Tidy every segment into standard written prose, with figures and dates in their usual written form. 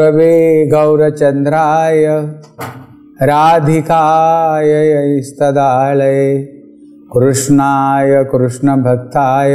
गुरवे गौरचंद्राय राधिकाय स्तदालये कृष्णाय कृष्णभक्ताय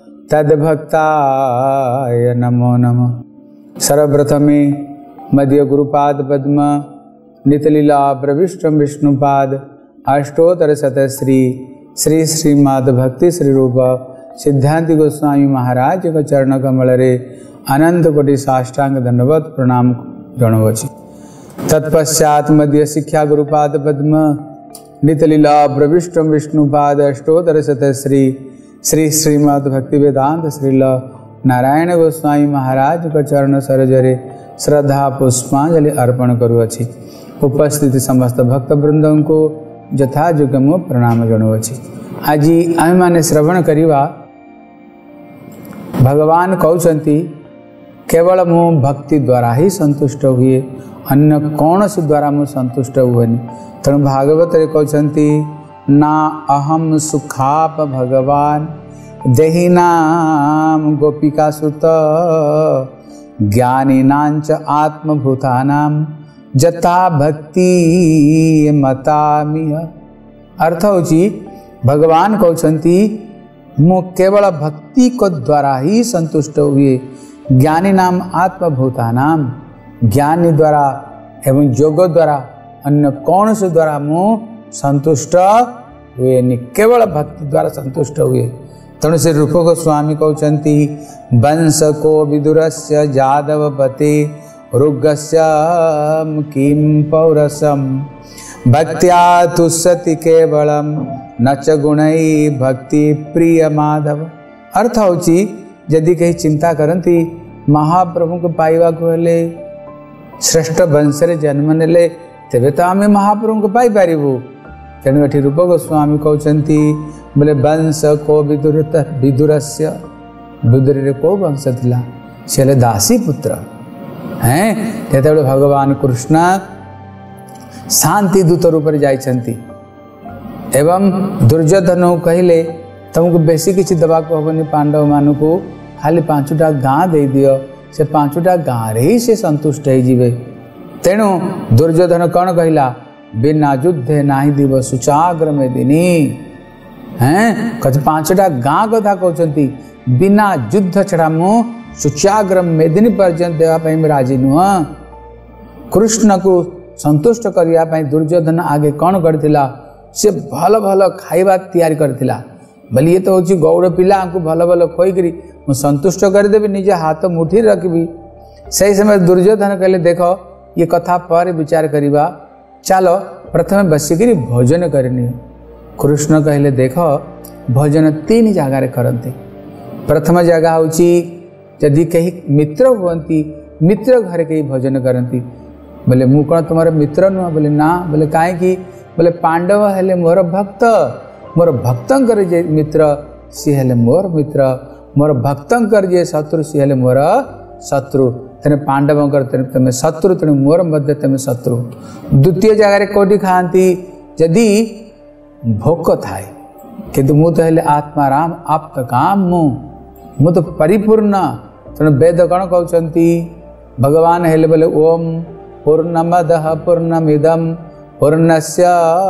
तद्भक्ताय नमो नमः। सर्वप्रथमे मध्य गुरुपाद पद्म नितलीला प्रविष्टम विष्णुपाद अष्टोत्तर शतश्री श्री श्रीमद् भक्ति श्री रूप सिद्धांति गोस्वामी महाराज का चरण कमल रे अनंत कोटि साष्टांग धन्यवाद प्रणाम जणावछि। तत्पश्चात मध्य शिक्षा गुरुपाद पद्म नितलीला प्रविष्टम विष्णुपाद अष्टोत्तर शतश्री श्री श्रीमद् भक्ति वेदांत श्रील नारायण गोस्वामी महाराज का चरण सरोजरे श्रद्धा पुष्पांजलि अर्पण करुअछि। उपस्थित समस्त भक्त वृंदों को यथायोग्य मो प्रणाम जणावछि। आज आम मैंने श्रवण करिवा भगवान कहउछंती केवल मो भक्ति द्वारा ही संतुष्ट हुए, अन्य कौन से द्वारा मो संतुष्ट हुएनि। तेणु भागवत रे कहउछंती ना अहम सुखाप भगवान देहिनाम गोपिका सुत ज्ञानिनांच आत्मभूतानाम जता भक्ति मतामिह। अर्थ होची भगवान कहउछंती मो केवल भक्ति को द्वारा ही संतुष्ट हुए, ज्ञानी नाम आत्मभूतानाम ज्ञानी द्वारा एवं योग द्वारा अन्य कौन से द्वारा मो संतुष्ट हुए, केवल भक्ति द्वारा संतुष्ट हुए। तेणु से रूप गोस्वामी कहउछंती वंश को विदुरस्य जादवपते रुगस्य किं पौरसम भक्त्या तुष्यति केवलम न च गुणै भक्ति प्रिय माधव। अर्थ होची यदि कहीं चिंता करती महाप्रभु को पाइबा को हेले श्रेष्ठ वंश रे जन्म नेले तेबे तो आम महाप्रभु को पाई पारिबु। तेणु एठी रूप गोस्वामी कहउछंती बोले वंश को विदुरस्य विदुर रे को वंश थिला से दासी पुत्र हैं। तेतबेले भगवान कृष्ण शांति दूत रूप रे जाइछंती एवं दुर्योधन कहले तुमको बेसी किसी दबा को हबनी, पांडव मान को खाली 5टा गाँ दे दियो, से 5टा गाँ रे ही से संतुष्ट हो जिवे। तेणु दुर्योधन कौन कहला बिना युद्धे नाही दिव सुचाग्र में दिनी हैं। कथ 5टा गाँ कथा कहउछंती बिना युद्ध छड़ा मु सुचाग्र मेदिनी पर्यंत देवा पई राजी नुह। कृष्ण को संतुष्ट करिया पई दुर्योधन आगे कौन करथिला से भल भल खाइबा तैयारी करथिला। बोली ये तो होची गौड़ पिला को भल भल खोईकरी मु संतुष्ट करदेवी, निजे हाथ मुठी रखबी। सही समय दुर्योधन कहले देखो ये कथा पर विचार करिबा, चलो प्रथम बसिकरी भोजन करनी। कृष्ण कहले देखो भोजन 3 जगह रे करते। प्रथम जगह होची यदि कहीं मित्र हुअंती मित्र घर के भोजन करती। बोले मु कौन तुम्हारे मित्र नुह? बोले ना। बोले काहे की? बोले पांडव हेले मोर भक्त, मोर भक्तंकर जे मित्र सी हेले मोर मित्र, मोर भक्तंकर जे शत्रु सी हेले मोर शत्रु। तेने पांडवंकर तमे शत्रु, तेने मोर मध्य तमे शत्रु। द्वितीय जगह रे कोठी खाती यदि भोक थाए, किंतु मु तो हेले आत्माराम आप्त काम मु तो परिपूर्ण। तेणु वेद कौन कहउछंती भगवान हेले बोले ओम पूर्णमदः पूर्णमिदं पूर्णस्य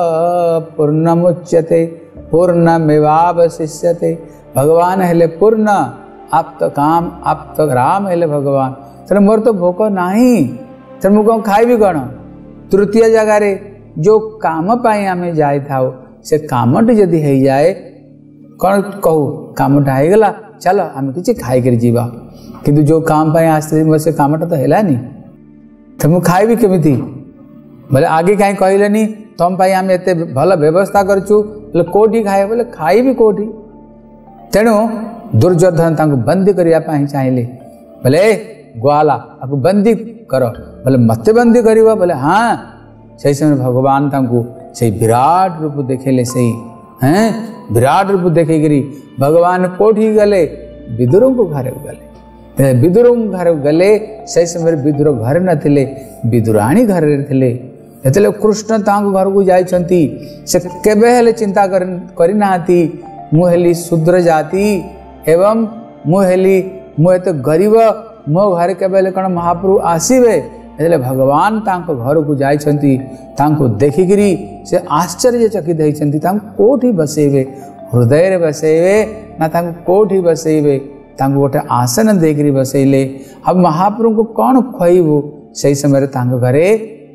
पूर्णमुच्यते पूर्णमेवावशिष्यते। भगवान हेले पूर्ण, आप्त काम आप्त राम हेले भगवान। तेणु मोर तो भोक नाही, तेणु मु कौन खाइबी कौन? तृतीय जगह रे जो काम पाई आमे जाई थाओ से कामटी जदि हो जाए कौन कहू कामटा हो गला चलो आम किसी खाई कर जीवा, किंतु जो काम पाई आस्ते से कामटा तो हेलानी, तो मु खाइबी केमिति? बोले आगे कहीं कहलेनी तुम पाई आम एते भल व्यवस्था करछु, बोले कोठी खाए? बोले खाइबी कोठी? तेणु दुर्योधन तांको बंदी करिया पाई चाहिए। बोले ग्वाला आपको बंदी करो। बोले मते बंदी करिवा? बोले हाँ। सही समय भगवान तांको से विराट रूप देखेले, सही हैं विराट रूप देखे गिरी भगवान कोठी गले? विदुर को घर गले। विदुर घर गले से समय विदुर घर नथिले, विदुराणी घर थिले। एतले कृष्ण तांको घर को जाइछंती, से केबे हेले चिंता करिनाती मु हेली शूद्र जाति एवं मु हेली मु एते गरीब, मो घर केबे हेले कण महाप्रभु आसीबे जेते भगवान तांको घर को जाइछंती तांको देखिकरी से आश्चर्यचकित होइछंती तांको कोठी बसेबे हृदय रे बसेबे ना तांको कोठी बसेबे तांको गोटे आसन देकरी बसैले। अब महाप्रभु को कौन खुआइबू से समय तांको घरे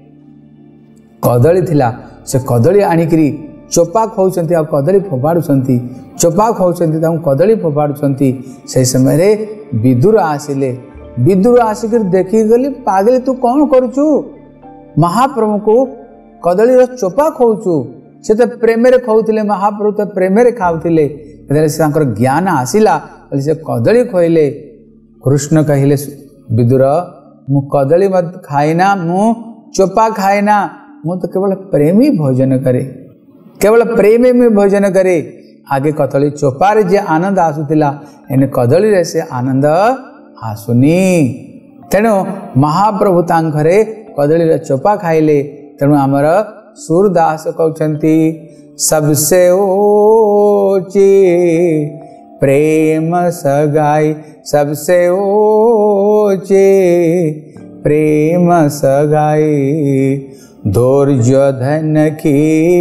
कदली थिला से कदली आनिकरी चोपा खाऊंट आ कदली फोपाड़ुंट चोपा खाऊंट कदली फोपाड़ुंट से समय विदुर आसिले विदुर आसिक देखी गली पागली तू कौन करुचु महाप्रभु को कदली चोपा खाऊचु से तो प्रेम खाऊले महाप्रभु तो प्रेम खाऊले से ज्ञान आसिला से कदली खोइले कृष्ण कहले विदुर मु कदली मत खाइना मु चोपा खाइना मु तो केवल प्रेमी भोजन करे केवल प्रेम में भोजन करे। आगे कदली चोपारे जे आनंद आसुला एने कदली रे से आनंद आसुनी तेणु महाप्रभु तांघरे कदली रे चोपा खाइले। तेणु आमर सूरदास कहते सबसे ऊंची प्रेम सगाई सबसे ऊंची प्रेम सगाई दुर्योधन की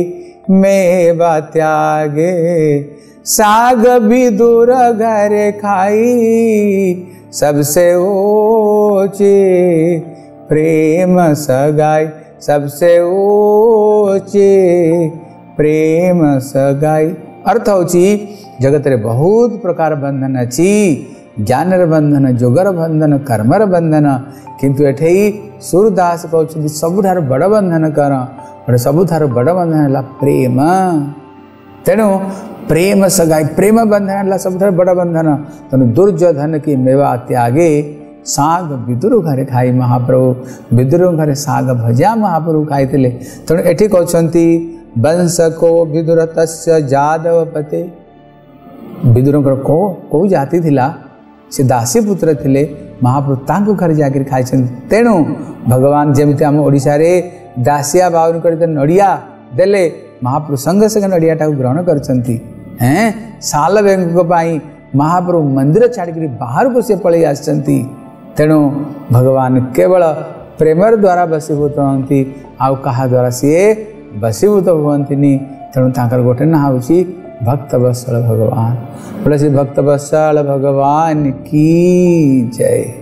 मेवा त्यागे साग विदुर घर खाई सबसे ऊंची प्रेम सगाई सबसे ऊंची प्रेम सगाई। अर्थ होची जगत रे बहुत प्रकार बंधन अच्छी ज्ञानर बंधन जोगर बंधन कर्मर बंधन किंतु एठे सूरदास कहते सबुठार बड़ बंधन कर सबुठार बड़ बंधन है प्रेम। तेणु प्रेम सगाई प्रेम बंधन है सबुठार बड़ बंधन। तेणु दुर्योधन की मेवा त्यागे साग विदुर घरे खाई महाप्रभु विदुर घरे साग भजा महाप्रभु खाई। तेणु एठी कहते वंश को विदुर तस्य जादव पते विदुर को जाति थिला से दासी पुत्र थिले महाप्रभु तांको घर जाकर खाई। तेणु भगवान जमीती आम ओडिशा रे दासिया बाउन कर नड़िया देले महाप्रभु संगे संगे नड़िया टाक ग्रहण करछंती हैं साल बैंक महाप्रभु मंदिर छाड़ी बाहर को से पलि आछंती। तेणु भगवान केवल प्रेमर द्वारा बसीभूत हंती आउ कहा द्वारा सी बसीभूत हुअन्तिनी। तेणु तांकर गोटे ना होची भक्तवत्सल भगवान। बोले भक्तवत्सल भगवान की जय।